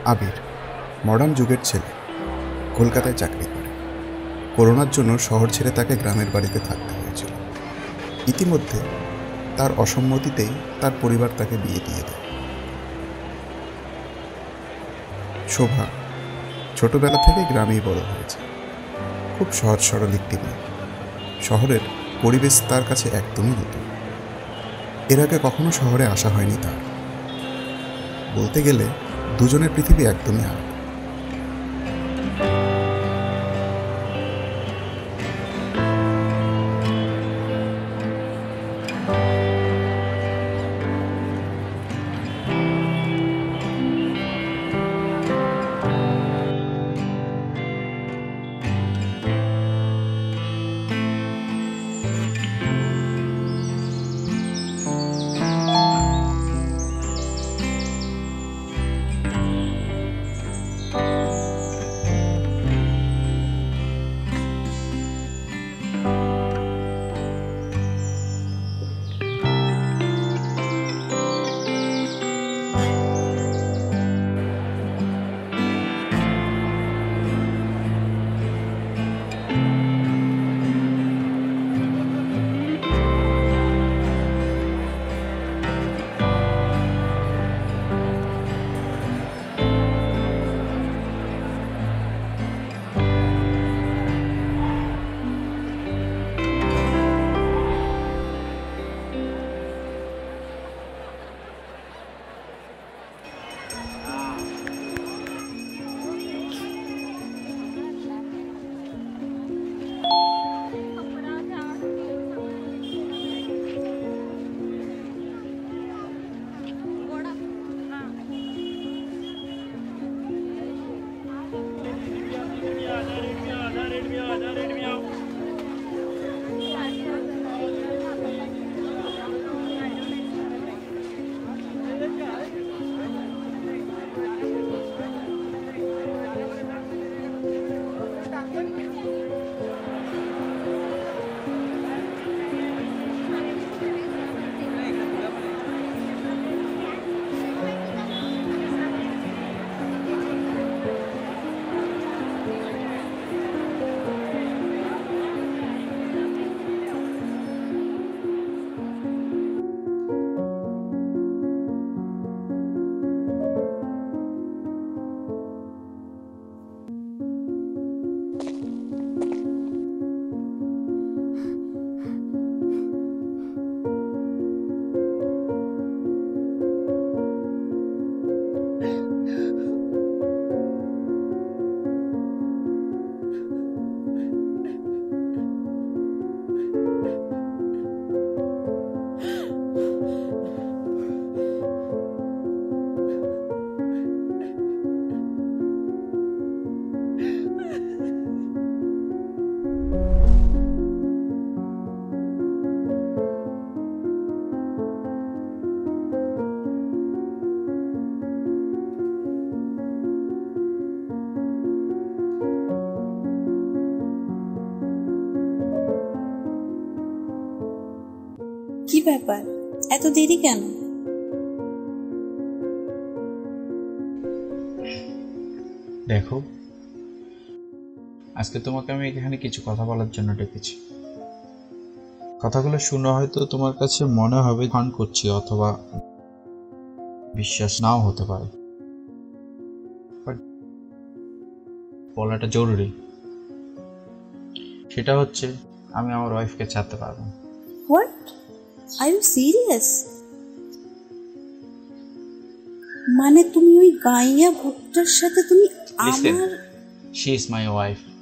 আবির modern যুগের ছেলে, কলকাতায় চাকরি করে। করোনার জন্য শহর ছেড়ে তাকে গ্রামের বাড়িতে থাকতে হয়েছিল। ইতিমধ্যে তার অসম্মতিতেই তার পরিবার তাকে বিয়ে দিয়ে দেয়। শোভা ছোটবেলা থেকে গ্রামেই বড় হয়েছে। খুব সহজ সরল একটি মেয়ে। শহরের পরিবেশ তার কাছে একদমই নতুন। এর আগে কখনো শহরে আসা হয়নি তার। বলতে গেলে দুজনের পৃথিবী একদমই আলাদা। কি ব্যাপার, এত দেরি কেন? দেখো, আজকে তোমাকে আমি এখানে কিছু কথা বলার জন্য ডেকেছি। কথাগুলো শুনে হয়তো তোমার কাছে মনে হবে ফান করছি, অথবা বিশ্বাস নাও হতে পারে, বাট বলাটা জরুরি। সেটা হচ্ছে, আমি আমার ওয়াইফকে ছাড়তে পারবো না। হোয়াট? Are you serious? মানে তুমি ওই গাইয়া ভক্তর সাথে তুমি আমার... She is my wife.